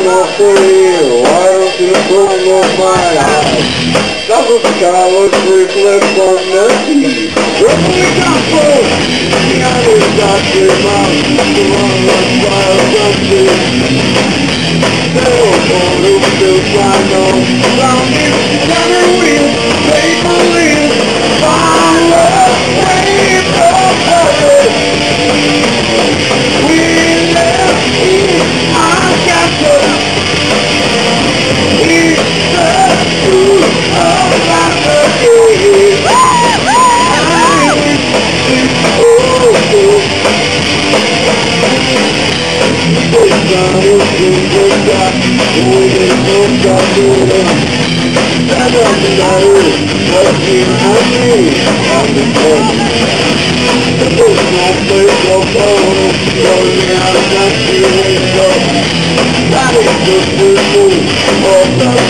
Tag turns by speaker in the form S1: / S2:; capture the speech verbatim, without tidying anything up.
S1: not for real. Why don't you come of my eyes? That was the coward reflex on the sea. Where we got from? Behind his doctor mouth, the one on fire country. Still for who still find on round it, down the wheel, take a wheel, find a way from heaven. We left in our castle. It's the truth of our day. I wish it's over. It's not a single shot. Holding no shot to them. That doesn't matter. What's behind me? On the phone. There's no place of phone. Closing out that feeling. That is the truth of the